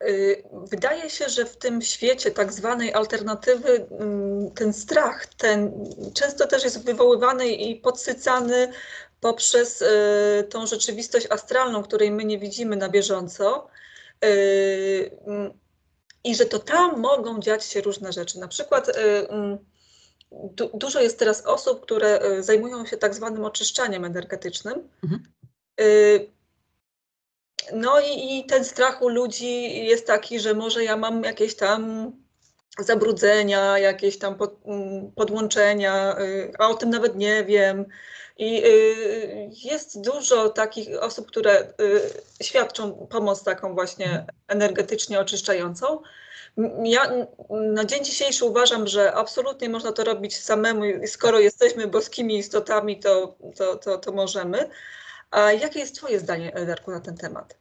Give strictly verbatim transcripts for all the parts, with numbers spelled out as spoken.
Wydaje się, że w tym świecie tak zwanej alternatywy ten strach, ten często też jest wywoływany i podsycany poprzez tą rzeczywistość astralną, której my nie widzimy na bieżąco. I że to tam mogą dziać się różne rzeczy. Na przykład du dużo jest teraz osób, które zajmują się tak zwanym oczyszczaniem energetycznym. Mhm. No i, i ten strach u ludzi jest taki, że może ja mam jakieś tam zabrudzenia, jakieś tam pod, podłączenia, a o tym nawet nie wiem. I jest dużo takich osób, które świadczą pomoc taką właśnie energetycznie oczyszczającą. Ja na dzień dzisiejszy uważam, że absolutnie można to robić samemu i skoro jesteśmy boskimi istotami, to, to, to, to możemy. A jakie jest twoje zdanie, Darku, na ten temat?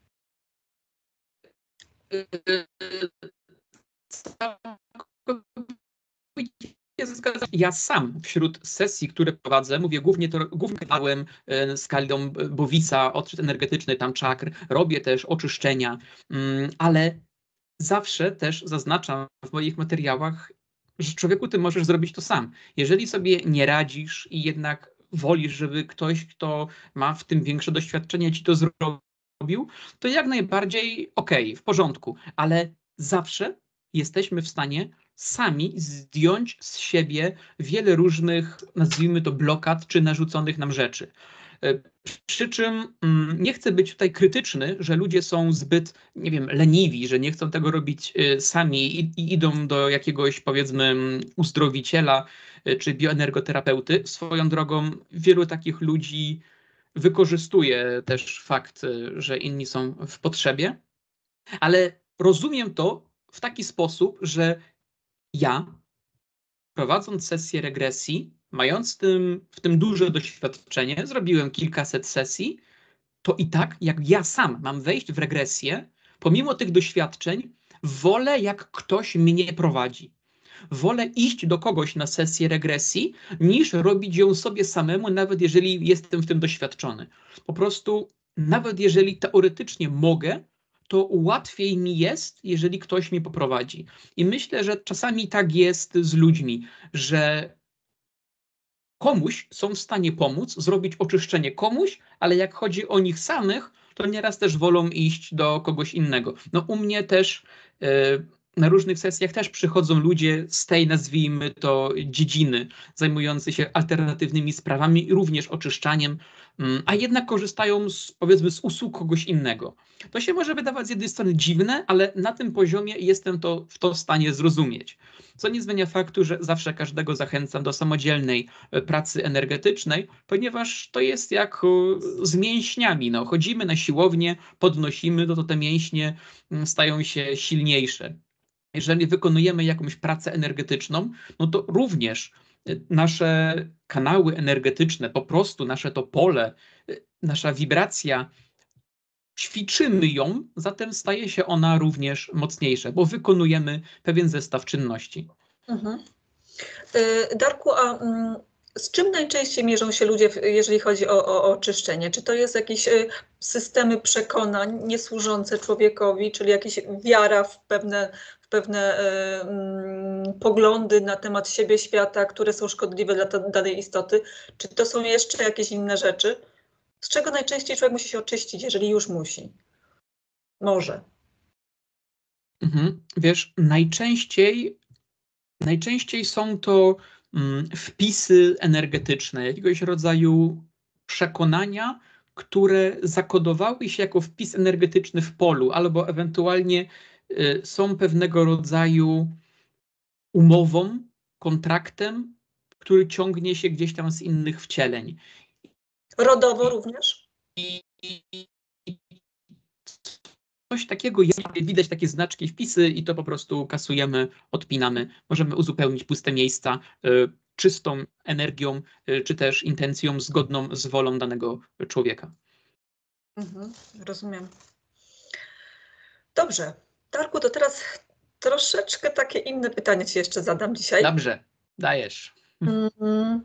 Ja sam wśród sesji, które prowadzę, mówię głównie to głównym kanałem z Kalidą Bowisa, odczyt energetyczny, tam czakr, robię też oczyszczenia, ale zawsze też zaznaczam w moich materiałach, że człowieku, ty możesz zrobić to sam. Jeżeli sobie nie radzisz i jednak wolisz, żeby ktoś, kto ma w tym większe doświadczenie, ci to zrobił, to jak najbardziej okej, okay, w porządku, ale zawsze jesteśmy w stanie sami zdjąć z siebie wiele różnych, nazwijmy to, blokad czy narzuconych nam rzeczy. Przy czym nie chcę być tutaj krytyczny, że ludzie są zbyt, nie wiem, leniwi, że nie chcą tego robić sami i, i idą do jakiegoś, powiedzmy, uzdrowiciela czy bioenergoterapeuty. Swoją drogą wielu takich ludzi wykorzystuje też fakt, że inni są w potrzebie, ale rozumiem to w taki sposób, że ja, prowadząc sesję regresji, mając w tym, w tym duże doświadczenie, zrobiłem kilkaset sesji, to i tak, jak ja sam mam wejść w regresję, pomimo tych doświadczeń, wolę, jak ktoś mnie prowadzi. Wolę iść do kogoś na sesję regresji, niż robić ją sobie samemu, nawet jeżeli jestem w tym doświadczony. Po prostu, nawet jeżeli teoretycznie mogę, to łatwiej mi jest, jeżeli ktoś mi poprowadzi. I myślę, że czasami tak jest z ludźmi, że komuś są w stanie pomóc, zrobić oczyszczenie komuś, ale jak chodzi o nich samych, to nieraz też wolą iść do kogoś innego. No u mnie też yy, na różnych sesjach też przychodzą ludzie z tej, nazwijmy to, dziedziny, zajmujący się alternatywnymi sprawami, również oczyszczaniem, yy, a jednak korzystają z, powiedzmy, z usług kogoś innego. To się może wydawać z jednej strony dziwne, ale na tym poziomie jestem to w to w stanie zrozumieć. Co nie zmienia faktu, że zawsze każdego zachęcam do samodzielnej pracy energetycznej, ponieważ to jest jak z mięśniami. No, chodzimy na siłownię, podnosimy, no to te mięśnie stają się silniejsze. Jeżeli wykonujemy jakąś pracę energetyczną, no to również nasze kanały energetyczne, po prostu nasze to pole, nasza wibracja, ćwiczymy ją, zatem staje się ona również mocniejsza, bo wykonujemy pewien zestaw czynności. Mhm. Darku, a z czym najczęściej mierzą się ludzie, jeżeli chodzi o, o, o oczyszczenie? Czy to jest jakieś systemy przekonań niesłużące człowiekowi, czyli jakaś wiara w pewne, w pewne um, poglądy na temat siebie, świata, które są szkodliwe dla danej istoty? Czy to są jeszcze jakieś inne rzeczy? Z czego najczęściej człowiek musi się oczyścić, jeżeli już musi? Może. Mhm. Wiesz, najczęściej, najczęściej są to mm, wpisy energetyczne, jakiegoś rodzaju przekonania, które zakodowały się jako wpis energetyczny w polu, albo ewentualnie y, są pewnego rodzaju umową, kontraktem, który ciągnie się gdzieś tam z innych wcieleń. Rodowo również? I, i, coś takiego jest, widać takie znaczki, wpisy i to po prostu kasujemy, odpinamy. Możemy uzupełnić puste miejsca y, czystą energią, y, czy też intencją zgodną z wolą danego człowieka. Mhm, rozumiem. Dobrze. Darku, to teraz troszeczkę takie inne pytanie ci jeszcze zadam dzisiaj. Dobrze, dajesz. Mm,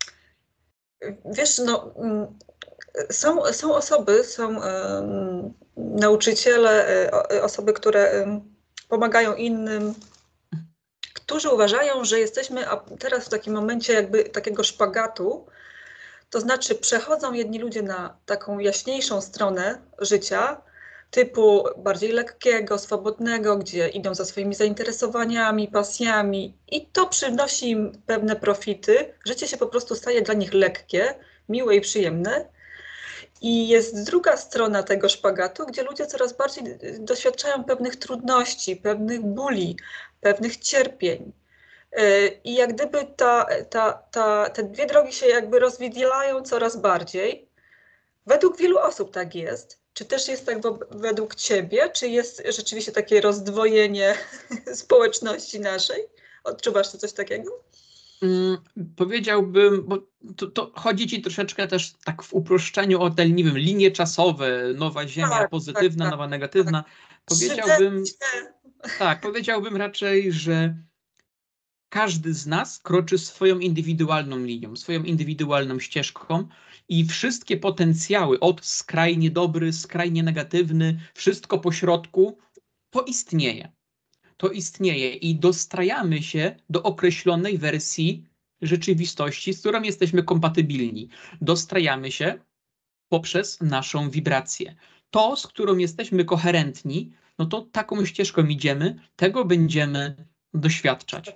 wiesz, no, są, są osoby, są um, nauczyciele, osoby, które pomagają innym, którzy uważają, że jesteśmy teraz w takim momencie jakby takiego szpagatu, to znaczy przechodzą jedni ludzie na taką jaśniejszą stronę życia, typu bardziej lekkiego, swobodnego, gdzie idą za swoimi zainteresowaniami, pasjami i to przynosi im pewne profity. Życie się po prostu staje dla nich lekkie, miłe i przyjemne. I jest druga strona tego szpagatu, gdzie ludzie coraz bardziej doświadczają pewnych trudności, pewnych bóli, pewnych cierpień. I jak gdyby ta, ta, ta, te dwie drogi się jakby rozwidlają coraz bardziej. Według wielu osób tak jest. Czy też jest tak według ciebie? Czy jest rzeczywiście takie rozdwojenie społeczności naszej? Odczuwasz ty coś takiego? Hmm, powiedziałbym, bo to, to chodzi ci troszeczkę też tak w uproszczeniu o te, nie wiem, linie czasowe, nowa ziemia tak, pozytywna, tak, nowa negatywna. Tak. Powiedziałbym, tak, powiedziałbym raczej, że każdy z nas kroczy swoją indywidualną linią, swoją indywidualną ścieżką i wszystkie potencjały, od skrajnie dobry, skrajnie negatywny, wszystko pośrodku, to istnieje. To istnieje i dostrajamy się do określonej wersji rzeczywistości, z którą jesteśmy kompatybilni. Dostrajamy się poprzez naszą wibrację. To, z którą jesteśmy koherentni, no to taką ścieżką idziemy, tego będziemy doświadczać.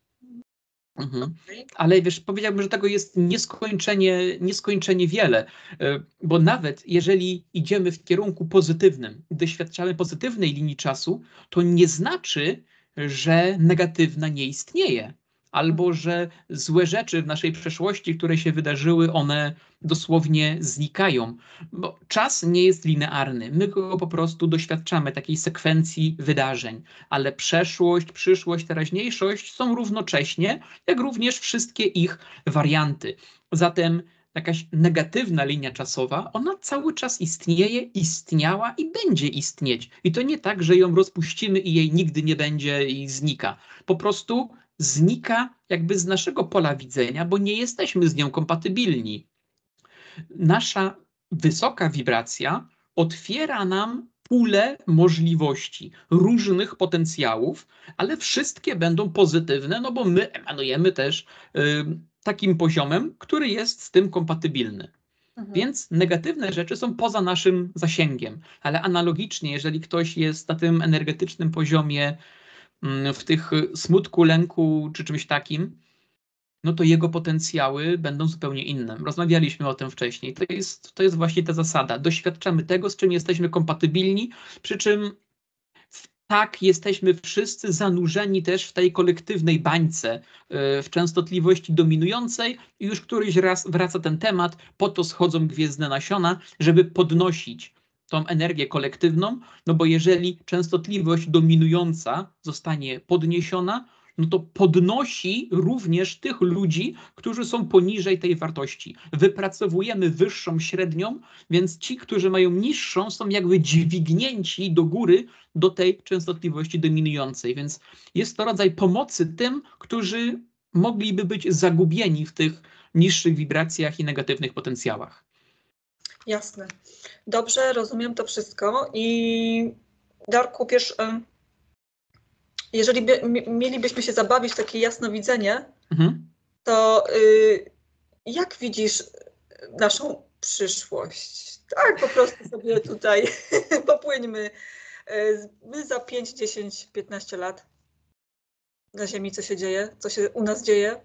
Mhm. Ale wiesz, powiedziałbym, że tego jest nieskończenie, nieskończenie wiele, bo nawet jeżeli idziemy w kierunku pozytywnym, doświadczamy pozytywnej linii czasu, to nie znaczy, że negatywna nie istnieje, albo że złe rzeczy w naszej przeszłości, które się wydarzyły, one dosłownie znikają, bo czas nie jest linearny. My go po prostu doświadczamy, takiej sekwencji wydarzeń, ale przeszłość, przyszłość, teraźniejszość są równocześnie, jak również wszystkie ich warianty. Zatem jakaś negatywna linia czasowa, ona cały czas istnieje, istniała i będzie istnieć. I to nie tak, że ją rozpuścimy i jej nigdy nie będzie i znika. Po prostu znika jakby z naszego pola widzenia, bo nie jesteśmy z nią kompatybilni. Nasza wysoka wibracja otwiera nam pulę możliwości, różnych potencjałów, ale wszystkie będą pozytywne, no bo my emanujemy też y, takim poziomem, który jest z tym kompatybilny. Mhm. Więc negatywne rzeczy są poza naszym zasięgiem, ale analogicznie, jeżeli ktoś jest na tym energetycznym poziomie, w tych smutku, lęku czy czymś takim, no to jego potencjały będą zupełnie inne. Rozmawialiśmy o tym wcześniej. To jest, to jest właśnie ta zasada. Doświadczamy tego, z czym jesteśmy kompatybilni, przy czym tak jesteśmy wszyscy zanurzeni też w tej kolektywnej bańce, w częstotliwości dominującej i już któryś raz wraca ten temat, po to schodzą gwiezdne nasiona, żeby podnosić tą energię kolektywną, no bo jeżeli częstotliwość dominująca zostanie podniesiona, no to podnosi również tych ludzi, którzy są poniżej tej wartości. Wypracowujemy wyższą średnią, więc ci, którzy mają niższą, są jakby dźwignięci do góry do tej częstotliwości dominującej, więc jest to rodzaj pomocy tym, którzy mogliby być zagubieni w tych niższych wibracjach i negatywnych potencjałach. Jasne. Dobrze, rozumiem to wszystko i Darku, wiesz, jeżeli by, mielibyśmy się zabawić w takie jasnowidzenie, mhm. to y, jak widzisz naszą przyszłość? Tak, po prostu sobie tutaj popłyńmy. My za pięć, dziesięć, piętnaście lat na Ziemi, co się dzieje? Co się u nas dzieje?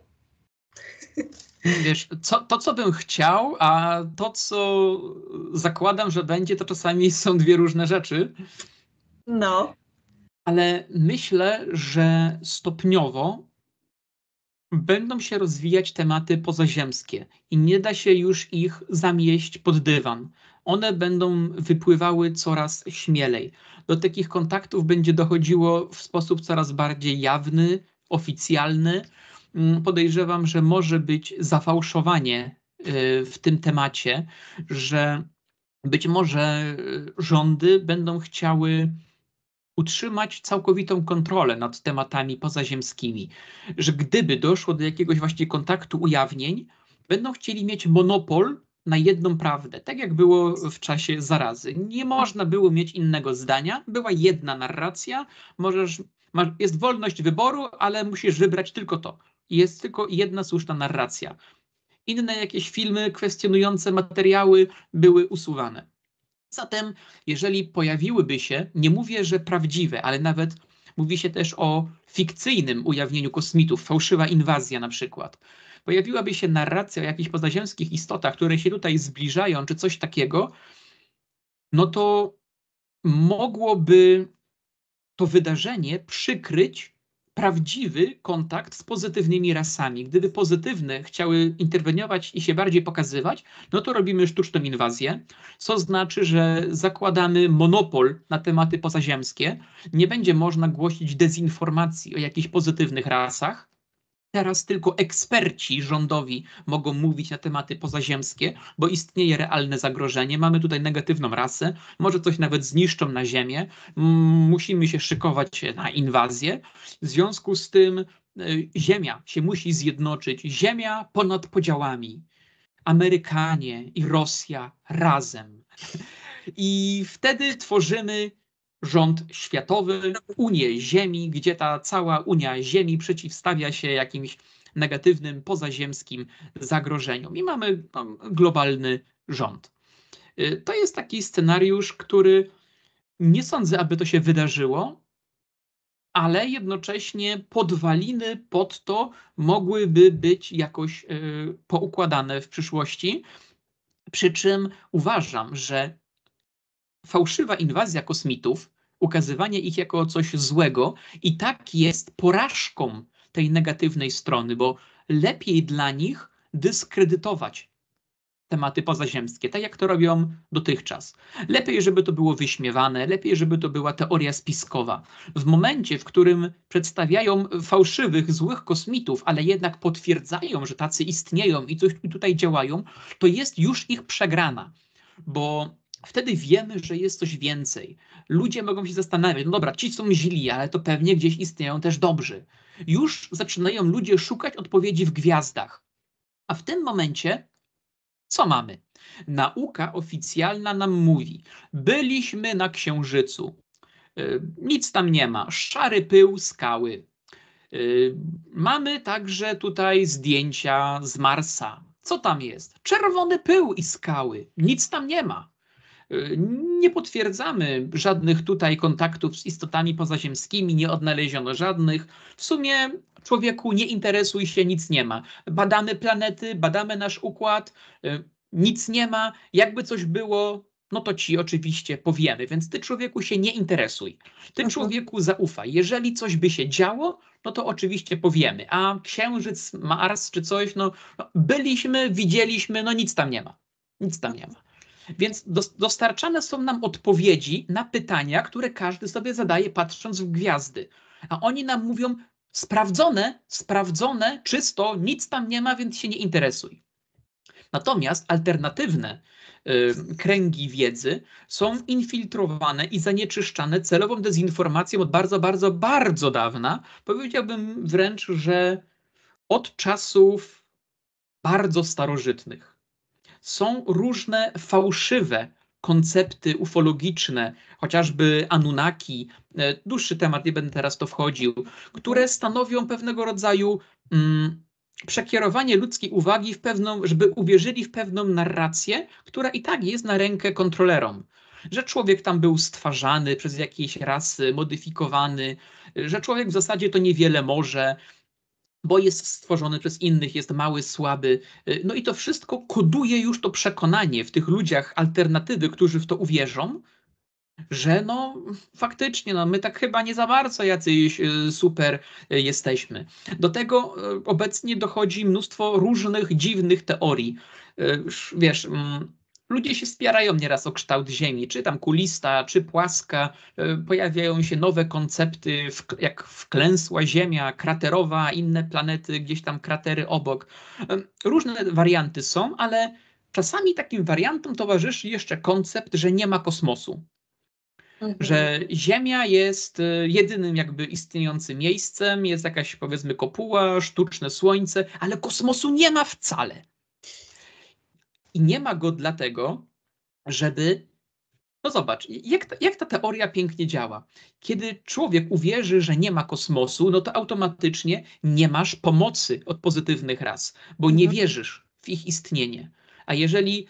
Wiesz, co, to co bym chciał, a to co zakładam, że będzie, to czasami są dwie różne rzeczy. No. Ale myślę, że stopniowo będą się rozwijać tematy pozaziemskie i nie da się już ich zamieść pod dywan. One będą wypływały coraz śmielej. Do takich kontaktów będzie dochodziło w sposób coraz bardziej jawny, oficjalny. Podejrzewam, że może być zafałszowanie w tym temacie, że być może rządy będą chciały utrzymać całkowitą kontrolę nad tematami pozaziemskimi, że gdyby doszło do jakiegoś właśnie kontaktu ujawnień, będą chcieli mieć monopol na jedną prawdę, tak jak było w czasie zarazy. Nie można było mieć innego zdania, była jedna narracja, możesz, masz, jest wolność wyboru, ale musisz wybrać tylko to. Jest tylko jedna słuszna narracja. Inne jakieś filmy kwestionujące materiały były usuwane. Zatem, jeżeli pojawiłyby się, nie mówię, że prawdziwe, ale nawet mówi się też o fikcyjnym ujawnieniu kosmitów, fałszywa inwazja na przykład. Pojawiłaby się narracja o jakichś pozaziemskich istotach, które się tutaj zbliżają, czy coś takiego, no to mogłoby to wydarzenie przykryć prawdziwy kontakt z pozytywnymi rasami. Gdyby pozytywne chciały interweniować i się bardziej pokazywać, no to robimy sztuczną inwazję, co znaczy, że zakładamy monopol na tematy pozaziemskie. Nie będzie można głosić dezinformacji o jakichś pozytywnych rasach. Teraz tylko eksperci rządowi mogą mówić na tematy pozaziemskie, bo istnieje realne zagrożenie. Mamy tutaj negatywną rasę, może coś nawet zniszczą na Ziemię. Musimy się szykować na inwazję. W związku z tym Ziemia się musi zjednoczyć. Ziemia ponad podziałami. Amerykanie i Rosja razem. I wtedy tworzymy rząd światowy, Unię Ziemi, gdzie ta cała Unia Ziemi przeciwstawia się jakimś negatywnym, pozaziemskim zagrożeniom. I mamy no, globalny rząd. To jest taki scenariusz, który nie sądzę, aby to się wydarzyło, ale jednocześnie podwaliny pod to mogłyby być jakoś y, poukładane w przyszłości. Przy czym uważam, że fałszywa inwazja kosmitów, ukazywanie ich jako coś złego i tak jest porażką tej negatywnej strony, bo lepiej dla nich dyskredytować tematy pozaziemskie, tak jak to robią dotychczas. Lepiej, żeby to było wyśmiewane, lepiej, żeby to była teoria spiskowa. W momencie, w którym przedstawiają fałszywych, złych kosmitów, ale jednak potwierdzają, że tacy istnieją i coś tutaj działają, to jest już ich przegrana, bo wtedy wiemy, że jest coś więcej. Ludzie mogą się zastanawiać, no dobra, ci są źli, ale to pewnie gdzieś istnieją też dobrzy. Już zaczynają ludzie szukać odpowiedzi w gwiazdach. A w tym momencie co mamy? Nauka oficjalna nam mówi, byliśmy na Księżycu, yy, nic tam nie ma, szary pył, skały. Yy, mamy także tutaj zdjęcia z Marsa. Co tam jest? Czerwony pył i skały, nic tam nie ma. Nie potwierdzamy żadnych tutaj kontaktów z istotami pozaziemskimi, nie odnaleziono żadnych. W sumie człowieku nie interesuj się, nic nie ma. Badamy planety, badamy nasz układ, nic nie ma. Jakby coś było, no to ci oczywiście powiemy, więc ty człowieku się nie interesuj. Ty Mhm. człowieku zaufaj. Jeżeli coś by się działo, no to oczywiście powiemy. A Księżyc, Mars czy coś, no, no byliśmy, widzieliśmy, no nic tam nie ma. Nic tam nie ma. Więc dostarczane są nam odpowiedzi na pytania, które każdy sobie zadaje patrząc w gwiazdy. A oni nam mówią sprawdzone, sprawdzone, czysto, nic tam nie ma, więc się nie interesuj. Natomiast alternatywne y, kręgi wiedzy są infiltrowane i zanieczyszczane celową dezinformacją od bardzo, bardzo, bardzo dawna. Powiedziałbym wręcz, że od czasów bardzo starożytnych. Są różne fałszywe koncepty ufologiczne, chociażby Anunnaki, dłuższy temat, nie będę teraz w to wchodził, które stanowią pewnego rodzaju mm, przekierowanie ludzkiej uwagi w pewną, żeby uwierzyli w pewną narrację, która i tak jest na rękę kontrolerom. Że człowiek tam był stwarzany przez jakieś rasy, modyfikowany, że człowiek w zasadzie to niewiele może, bo jest stworzony przez innych, jest mały, słaby. No i to wszystko koduje już to przekonanie w tych ludziach alternatywy, którzy w to uwierzą, że no faktycznie, no my tak chyba nie za bardzo jacyś super jesteśmy. Do tego obecnie dochodzi mnóstwo różnych dziwnych teorii. Wiesz, ludzie się spierają nieraz o kształt Ziemi, czy tam kulista, czy płaska. Pojawiają się nowe koncepty, jak wklęsła Ziemia, kraterowa, inne planety, gdzieś tam kratery obok. Różne warianty są, ale czasami takim wariantom towarzyszy jeszcze koncept, że nie ma kosmosu. Mhm. Że Ziemia jest jedynym jakby istniejącym miejscem, jest jakaś powiedzmy kopuła, sztuczne słońce, ale kosmosu nie ma wcale. I nie ma go dlatego, żeby... No zobacz, jak ta, jak ta teoria pięknie działa. Kiedy człowiek uwierzy, że nie ma kosmosu, no to automatycznie nie masz pomocy od pozytywnych ras, bo nie Mhm. wierzysz w ich istnienie. A jeżeli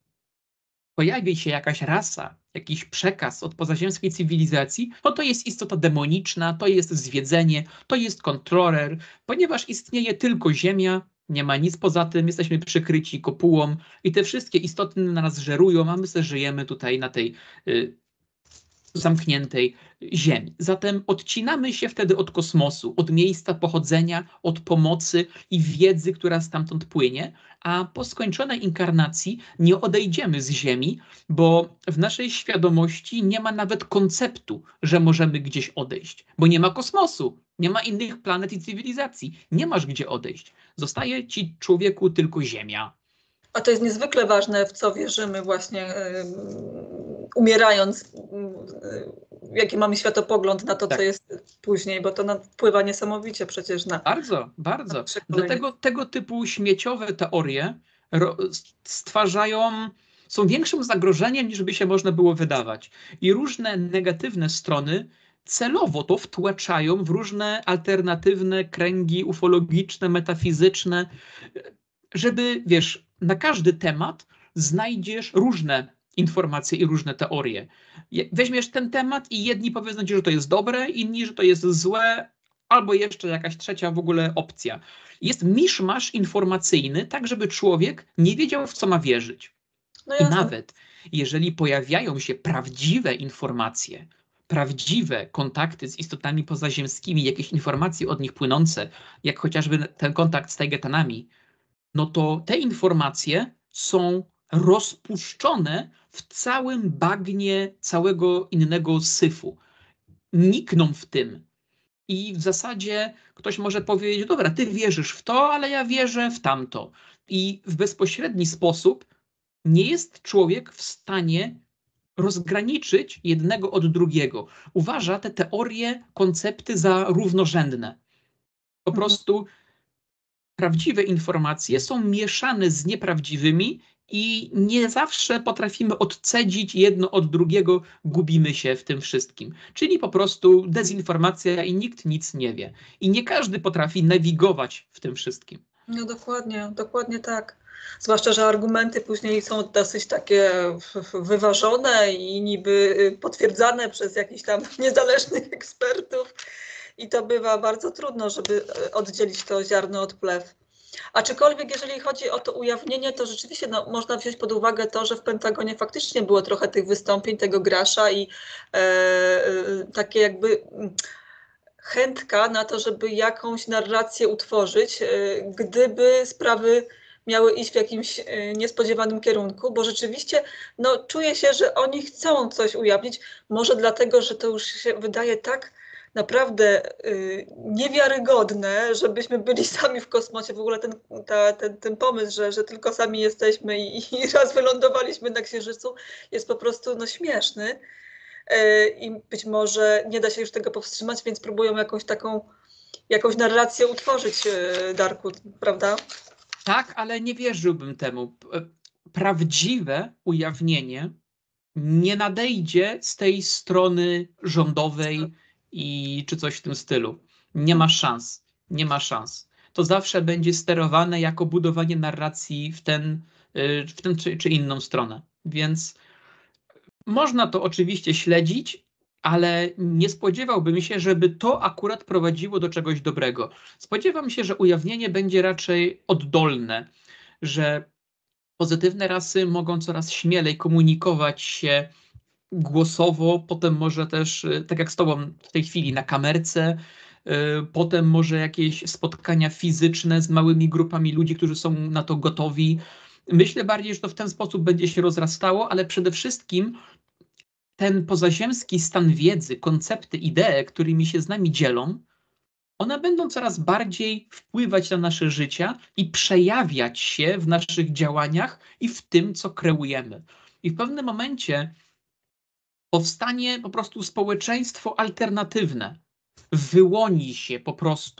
pojawi się jakaś rasa, jakiś przekaz od pozaziemskiej cywilizacji, no to jest istota demoniczna, to jest zwiedzenie, to jest kontroler, ponieważ istnieje tylko Ziemia, nie ma nic poza tym, jesteśmy przykryci kopułą i te wszystkie istoty na nas żerują, a my sobie żyjemy tutaj na tej y, zamkniętej Ziemi. Zatem odcinamy się wtedy od kosmosu, od miejsca pochodzenia, od pomocy i wiedzy, która stamtąd płynie, a po skończonej inkarnacji nie odejdziemy z Ziemi, bo w naszej świadomości nie ma nawet konceptu, że możemy gdzieś odejść, bo nie ma kosmosu, nie ma innych planet i cywilizacji, nie masz gdzie odejść. Zostaje ci, człowieku, tylko Ziemia. A to jest niezwykle ważne, w co wierzymy właśnie ym, umierając, ym, jaki mamy światopogląd na to, Tak. co jest później, bo to nam wpływa niesamowicie przecież na... Bardzo, bardzo. nasze kolejne- Dlatego tego typu śmieciowe teorie ro- stwarzają, są większym zagrożeniem, niż by się można było wydawać. I różne negatywne strony celowo to wtłaczają w różne alternatywne kręgi ufologiczne, metafizyczne, żeby, wiesz, na każdy temat znajdziesz różne informacje i różne teorie. Je- Weźmiesz ten temat i jedni powiedzą ci, że to jest dobre, inni, że to jest złe, albo jeszcze jakaś trzecia w ogóle opcja. Jest miszmasz informacyjny, tak żeby człowiek nie wiedział, w co ma wierzyć. No I jasne. nawet jeżeli pojawiają się prawdziwe informacje, prawdziwe kontakty z istotami pozaziemskimi, jakieś informacje od nich płynące, jak chociażby ten kontakt z Tajgetanami, no to te informacje są rozpuszczone w całym bagnie całego innego syfu. Nikną w tym. I w zasadzie ktoś może powiedzieć, dobra, ty wierzysz w to, ale ja wierzę w tamto. I w bezpośredni sposób nie jest człowiek w stanie rozgraniczyć jednego od drugiego. Uważa te teorie, koncepty za równorzędne. Po Mhm. prostu prawdziwe informacje są mieszane z nieprawdziwymi i nie zawsze potrafimy odcedzić jedno od drugiego, gubimy się w tym wszystkim. Czyli po prostu dezinformacja i nikt nic nie wie. I nie każdy potrafi nawigować w tym wszystkim. No dokładnie, dokładnie tak. Zwłaszcza, że argumenty później są dosyć takie wyważone i niby potwierdzane przez jakichś tam niezależnych ekspertów. I to bywa bardzo trudno, żeby oddzielić to ziarno od plew. Aczkolwiek jeżeli chodzi o to ujawnienie, to rzeczywiście no, można wziąć pod uwagę to, że w Pentagonie faktycznie było trochę tych wystąpień, tego grasza i e, e, takie jakby chętka na to, żeby jakąś narrację utworzyć, e, gdyby sprawy miały iść w jakimś e, niespodziewanym kierunku, bo rzeczywiście no, czuję się, że oni chcą coś ujawnić, może dlatego, że to już się wydaje tak naprawdę y, niewiarygodne, żebyśmy byli sami w kosmosie. W ogóle ten, ta, ten, ten pomysł, że, że tylko sami jesteśmy i, i raz wylądowaliśmy na Księżycu, jest po prostu no, śmieszny. Y, I być może nie da się już tego powstrzymać, więc próbują jakąś taką jakąś narrację utworzyć, y, Darku, prawda? Tak, ale nie wierzyłbym temu. P- Prawdziwe ujawnienie nie nadejdzie z tej strony rządowej i czy coś w tym stylu. Nie ma szans. Nie ma szans. To zawsze będzie sterowane jako budowanie narracji w ten, y, w ten czy, czy inną stronę. Więc można to oczywiście śledzić, ale nie spodziewałbym się, żeby to akurat prowadziło do czegoś dobrego. Spodziewam się, że ujawnienie będzie raczej oddolne, że pozytywne rasy mogą coraz śmielej komunikować się głosowo, potem może też, y, tak jak z tobą w tej chwili, na kamerce, y, potem może jakieś spotkania fizyczne z małymi grupami ludzi, którzy są na to gotowi. Myślę bardziej, że to w ten sposób będzie się rozrastało, ale przede wszystkim ten pozaziemski stan wiedzy, koncepty, idee, którymi się z nami dzielą, one będą coraz bardziej wpływać na nasze życia i przejawiać się w naszych działaniach i w tym, co kreujemy. I w pewnym momencie powstanie po prostu społeczeństwo alternatywne. Wyłoni się po prostu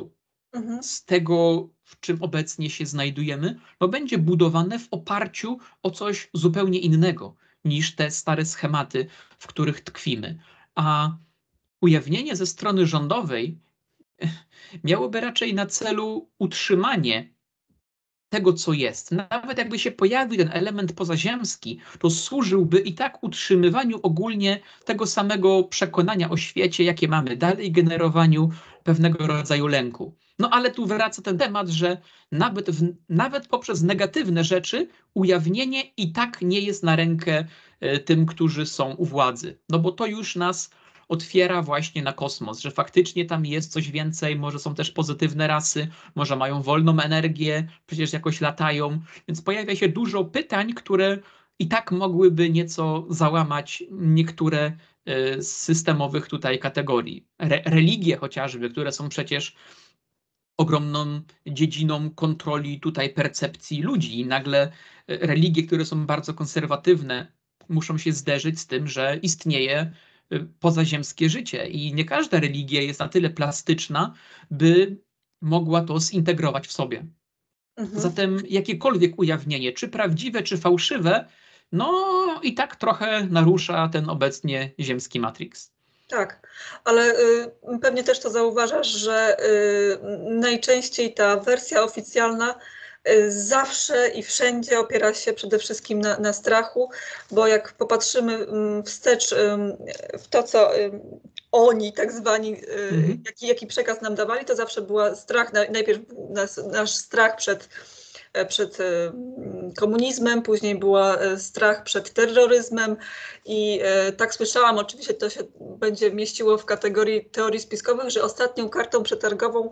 Mhm. z tego, w czym obecnie się znajdujemy, no będzie budowane w oparciu o coś zupełnie innego niż te stare schematy, w których tkwimy. A ujawnienie ze strony rządowej miałoby raczej na celu utrzymanie tego, co jest. Nawet jakby się pojawił ten element pozaziemski, to służyłby i tak utrzymywaniu ogólnie tego samego przekonania o świecie, jakie mamy, dalej generowaniu pewnego rodzaju lęku. No ale tu wraca ten temat, że nawet, w, nawet poprzez negatywne rzeczy ujawnienie i tak nie jest na rękę e, tym, którzy są u władzy. No bo to już nas otwiera właśnie na kosmos, że faktycznie tam jest coś więcej, może są też pozytywne rasy, może mają wolną energię, przecież jakoś latają, więc pojawia się dużo pytań, które i tak mogłyby nieco załamać niektóre e, z systemowych tutaj kategorii. Re religie chociażby, które są przecież ogromną dziedziną kontroli tutaj percepcji ludzi i nagle e, religie, które są bardzo konserwatywne, muszą się zderzyć z tym, że istnieje e, pozaziemskie życie i nie każda religia jest na tyle plastyczna, by mogła to zintegrować w sobie. Mhm. Zatem jakiekolwiek ujawnienie, czy prawdziwe, czy fałszywe, no i tak trochę narusza ten obecnie ziemski Matrix. Tak, ale y, pewnie też to zauważasz, że y, najczęściej ta wersja oficjalna y, zawsze i wszędzie opiera się przede wszystkim na, na strachu, bo jak popatrzymy y, wstecz y, w to, co y, oni, tak zwani, y, Mhm. jaki, jaki przekaz nam dawali, to zawsze była strach, najpierw nas, nasz strach przed przed komunizmem, później była strach przed terroryzmem i tak słyszałam, oczywiście to się będzie mieściło w kategorii teorii spiskowych, że ostatnią kartą przetargową,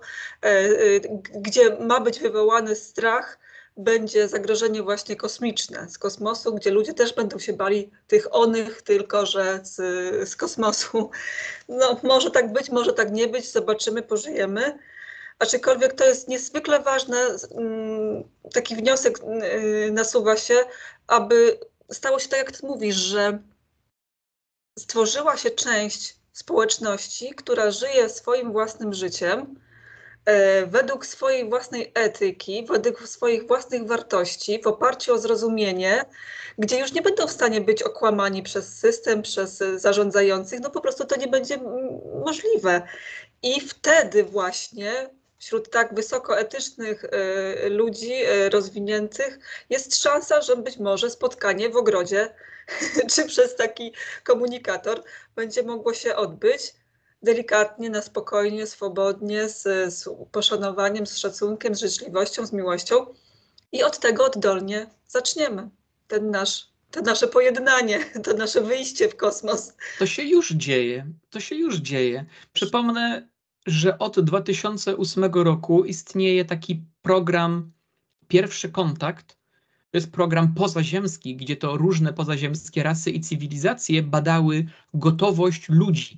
gdzie ma być wywołany strach, będzie zagrożenie właśnie kosmiczne z kosmosu, gdzie ludzie też będą się bali tych onych, tylko że z, z kosmosu. No może tak być, może tak nie być, zobaczymy, pożyjemy. Aczkolwiek to jest niezwykle ważne, taki wniosek nasuwa się, aby stało się tak, jak ty mówisz, że stworzyła się część społeczności, która żyje swoim własnym życiem, według swojej własnej etyki, według swoich własnych wartości, w oparciu o zrozumienie, gdzie już nie będą w stanie być okłamani przez system, przez zarządzających, no po prostu to nie będzie możliwe. I wtedy właśnie wśród tak wysoko etycznych y, ludzi y, rozwiniętych jest szansa, że być może spotkanie w ogrodzie czy przez taki komunikator będzie mogło się odbyć delikatnie, na spokojnie, swobodnie, z, z poszanowaniem, z szacunkiem, z życzliwością, z miłością i od tego oddolnie zaczniemy ten nasz, to nasze pojednanie, to nasze wyjście w kosmos. To się już dzieje, to się już dzieje. Przypomnę, że od dwa tysiące ósmego roku istnieje taki program Pierwszy Kontakt. To jest program pozaziemski, gdzie to różne pozaziemskie rasy i cywilizacje badały gotowość ludzi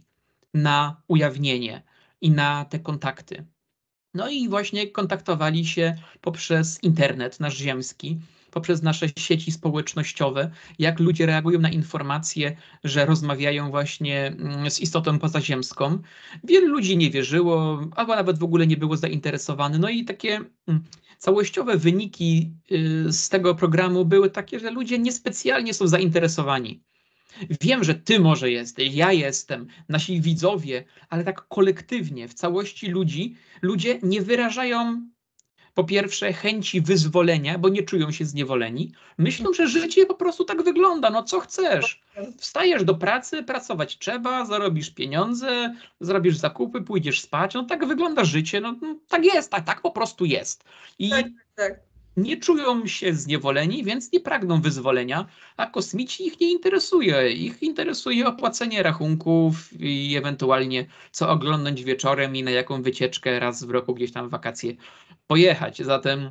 na ujawnienie i na te kontakty. No i właśnie kontaktowali się poprzez internet nasz ziemski, poprzez nasze sieci społecznościowe, jak ludzie reagują na informacje, że rozmawiają właśnie z istotą pozaziemską. Wielu ludzi nie wierzyło, albo nawet w ogóle nie było zainteresowane. No i takie całościowe wyniki z tego programu były takie, że ludzie niespecjalnie są zainteresowani. Wiem, że ty może jesteś, ja jestem, nasi widzowie, ale tak kolektywnie, w całości ludzi, ludzie nie wyrażają po pierwsze chęci wyzwolenia, bo nie czują się zniewoleni. Myślą, że życie po prostu tak wygląda, no co chcesz? Wstajesz do pracy, pracować trzeba, zarobisz pieniądze, zrobisz zakupy, pójdziesz spać, no tak wygląda życie, no, no tak jest, tak, tak po prostu jest. I Tak, tak. nie czują się zniewoleni, więc nie pragną wyzwolenia, a kosmici ich nie interesuje. Ich interesuje opłacenie rachunków i ewentualnie co oglądać wieczorem i na jaką wycieczkę raz w roku gdzieś tam w wakacje pojechać. Zatem,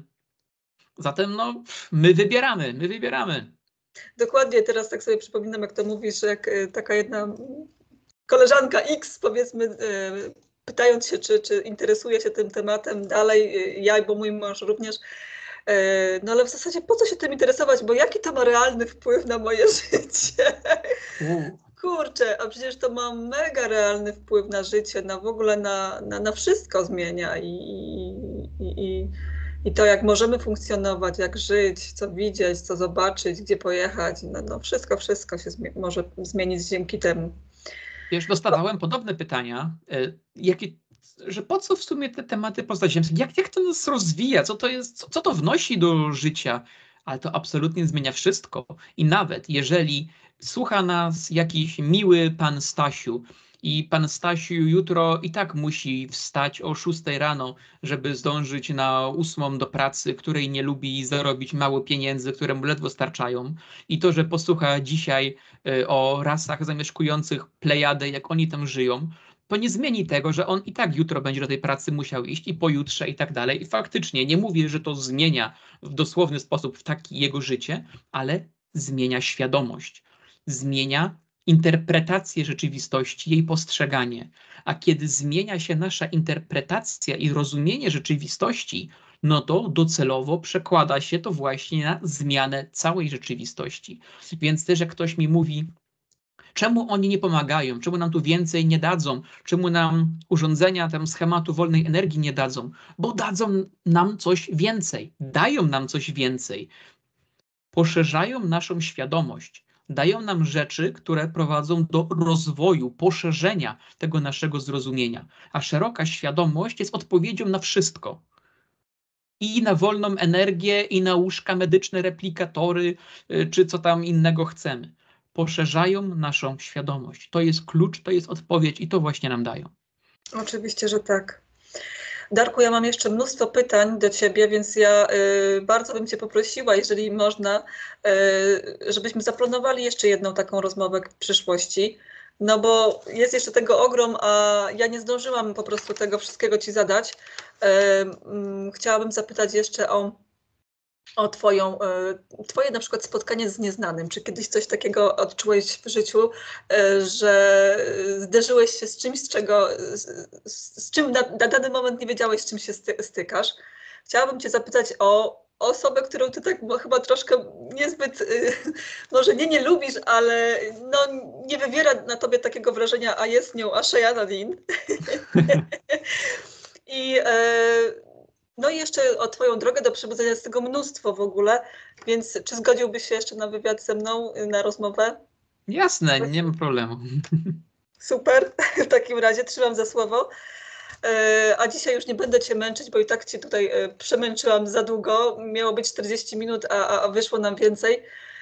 zatem no, my wybieramy, my wybieramy. Dokładnie, teraz tak sobie przypominam, jak to mówisz, jak taka jedna koleżanka X, powiedzmy, pytając się, czy, czy interesuje się tym tematem dalej, ja, bo mój mąż również, no ale w zasadzie po co się tym interesować, bo jaki to ma realny wpływ na moje życie? U. kurczę, a przecież to ma mega realny wpływ na życie, na w ogóle na, na, na wszystko zmienia i, i, i, i to, jak możemy funkcjonować, jak żyć, co widzieć, co zobaczyć, gdzie pojechać, no, no wszystko, wszystko się zmi- może zmienić dzięki temu. Wiesz, dostawałem podobne pytania, y, jakie, że po co w sumie te tematy pozaziemskie, jak, jak to nas rozwija, co to jest, co, co to wnosi do życia, ale to absolutnie zmienia wszystko. I nawet jeżeli słucha nas jakiś miły pan Stasiu i pan Stasiu jutro i tak musi wstać o szóstej rano, żeby zdążyć na ósmą do pracy, której nie lubi, i zarobić mało pieniędzy, które mu ledwo starczają, i to, że posłucha dzisiaj y, o rasach zamieszkujących Plejadę, jak oni tam żyją, to nie zmieni tego, że on i tak jutro będzie do tej pracy musiał iść i pojutrze i tak dalej. I faktycznie nie mówię, że to zmienia w dosłowny sposób w taki jego życie, ale zmienia świadomość, zmienia interpretację rzeczywistości, jej postrzeganie. A kiedy zmienia się nasza interpretacja i rozumienie rzeczywistości, no to docelowo przekłada się to właśnie na zmianę całej rzeczywistości. Więc też jak ktoś mi mówi, czemu oni nie pomagają, czemu nam tu więcej nie dadzą, czemu nam urządzenia tam schematu wolnej energii nie dadzą, bo dadzą nam coś więcej, dają nam coś więcej, poszerzają naszą świadomość, dają nam rzeczy, które prowadzą do rozwoju, poszerzenia tego naszego zrozumienia, a szeroka świadomość jest odpowiedzią na wszystko. I na wolną energię, i na łóżka medyczne, replikatory, czy co tam innego chcemy. Poszerzają naszą świadomość. To jest klucz, to jest odpowiedź i to właśnie nam dają. Oczywiście, że tak. Darku, ja mam jeszcze mnóstwo pytań do Ciebie, więc ja y, bardzo bym Cię poprosiła, jeżeli można, y, żebyśmy zaplanowali jeszcze jedną taką rozmowę w przyszłości, no bo jest jeszcze tego ogrom, a ja nie zdążyłam po prostu tego wszystkiego Ci zadać. Y, y, chciałabym zapytać jeszcze o o twoją, twoje na przykład spotkanie z nieznanym. Czy kiedyś coś takiego odczułeś w życiu, że zderzyłeś się z czymś, z czego, z, z czym na, na dany moment nie wiedziałeś, z czym się stykasz? Chciałabym Cię zapytać o osobę, którą Ty tak chyba troszkę niezbyt, może nie nie lubisz, ale no, nie wywiera na Tobie takiego wrażenia, a jest nią Asheja Nadine. I No i jeszcze o Twoją drogę do przebudzenia, jest tego mnóstwo w ogóle, więc czy zgodziłbyś się jeszcze na wywiad ze mną, na rozmowę? Jasne, nie ma problemu. Super, w takim razie trzymam za słowo. A dzisiaj już nie będę Cię męczyć, bo i tak Cię tutaj przemęczyłam za długo. Miało być czterdzieści minut, a, a wyszło nam więcej.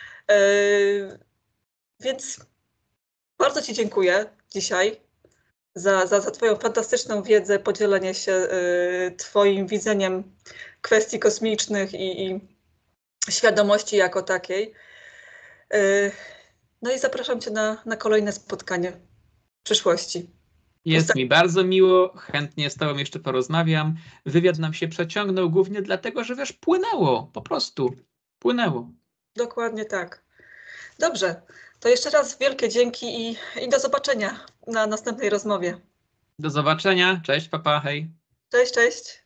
Więc bardzo Ci dziękuję dzisiaj Za, za, za Twoją fantastyczną wiedzę, podzielenie się y, Twoim widzeniem kwestii kosmicznych i, i świadomości jako takiej. Y, no i zapraszam Cię na, na kolejne spotkanie w przyszłości. Jest Usta- mi bardzo miło, chętnie z Tobą jeszcze porozmawiam. Wywiad nam się przeciągnął głównie dlatego, że wiesz, płynęło, po prostu płynęło. Dokładnie tak. Dobrze, to jeszcze raz wielkie dzięki i, i do zobaczenia na następnej rozmowie. Do zobaczenia, cześć, papa, hej. Cześć, cześć.